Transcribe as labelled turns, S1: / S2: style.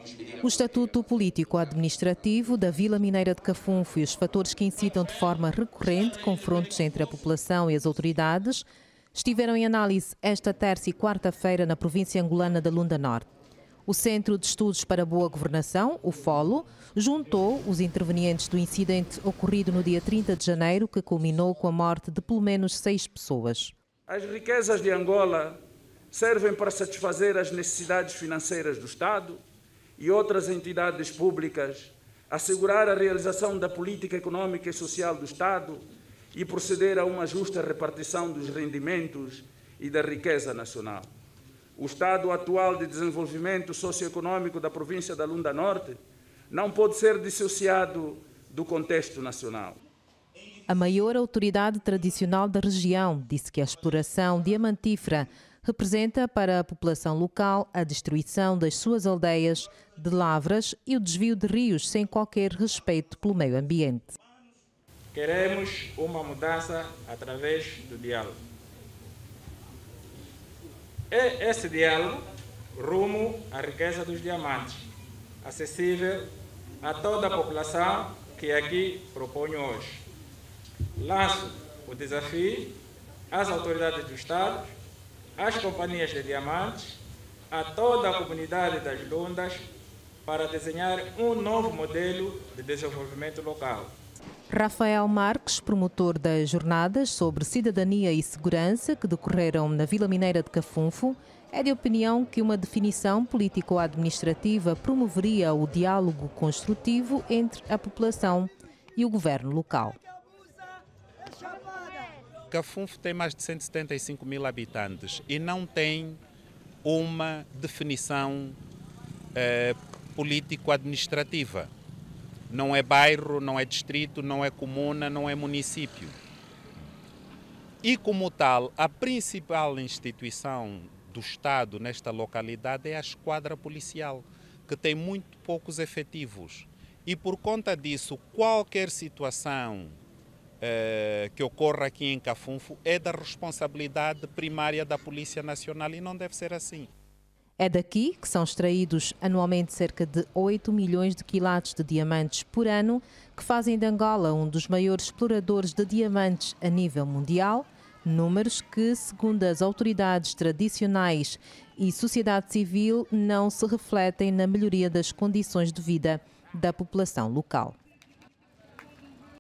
S1: O estatuto político-administrativo da Vila Mineira de Cafunfo e os fatores que incitam de forma recorrente confrontos entre a população e as autoridades estiveram em análise esta terça e quarta-feira na província angolana da Lunda Norte. O Centro de Estudos para a Boa Governação, o FOLO, juntou os intervenientes do incidente ocorrido no dia 30 de janeiro, que culminou com a morte de pelo menos 6 pessoas.
S2: As riquezas de Angola servem para satisfazer as necessidades financeiras do Estado e outras entidades públicas, assegurar a realização da política econômica e social do Estado e proceder a uma justa repartição dos rendimentos e da riqueza nacional. O estado atual de desenvolvimento socioeconômico da província da Lunda Norte não pode ser dissociado do contexto nacional.
S1: A maior autoridade tradicional da região disse que a exploração diamantífera representa para a população local a destruição das suas aldeias, de lavras e o desvio de rios sem qualquer respeito pelo meio ambiente.
S3: Queremos uma mudança através do diálogo. É esse diálogo rumo à riqueza dos diamantes, acessível a toda a população que aqui proponho hoje. Lanço o desafio às autoridades do Estado, às companhias de diamantes, a toda a comunidade das Lundas, para desenhar um novo modelo de desenvolvimento local.
S1: Rafael Marques, promotor das jornadas sobre cidadania e segurança que decorreram na Vila Mineira de Cafunfo, é de opinião que uma definição político-administrativa promoveria o diálogo construtivo entre a população e o governo local.
S4: Cafunfo tem mais de 175 mil habitantes e não tem uma definição político-administrativa. Não é bairro, não é distrito, não é comuna, não é município. E como tal, a principal instituição do Estado nesta localidade é a esquadra policial, que tem muito poucos efetivos. E por conta disso, qualquer situação que ocorra aqui em Cafunfo é da responsabilidade primária da Polícia Nacional e não deve ser assim.
S1: É daqui que são extraídos anualmente cerca de 8 milhões de quilates de diamantes por ano, que fazem de Angola um dos maiores exploradores de diamantes a nível mundial, números que, segundo as autoridades tradicionais e sociedade civil, não se refletem na melhoria das condições de vida da população local.